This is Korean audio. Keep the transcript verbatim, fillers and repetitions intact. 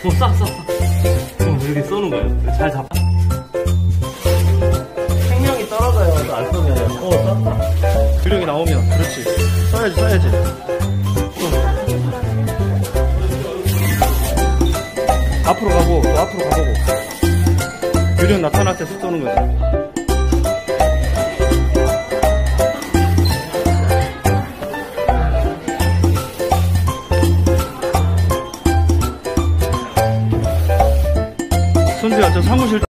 어, 쏴, 쏴, 쏴. 그럼 이렇게 쏘는 거예요. 잘 잡아. 생명이 떨어져요. 안 쏘면. 어, 쐈다. 기력이 나오면. 그렇지. 쏴야지, 쏴야지. 앞으로 가고, 또 앞으로 가보고. 유령 나타날 때 쏘는 거지.